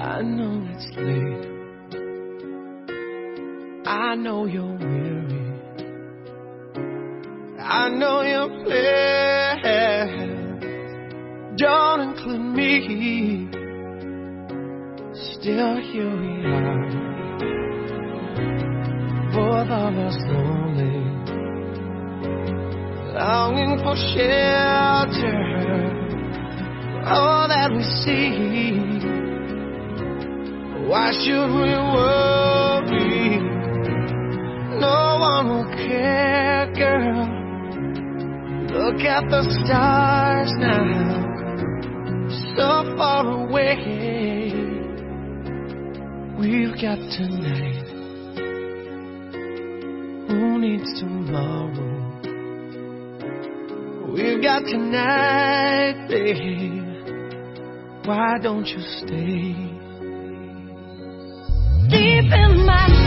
I know it's late, I know you're weary, I know your plans don't include me. Still here we are, both of us lonely, longing for shelter, all that we see. Why should we worry? No one will care, girl. Look at the stars now, so far away. We've got tonight, who needs tomorrow? We've got tonight, babe. Why don't you stay? Deep in my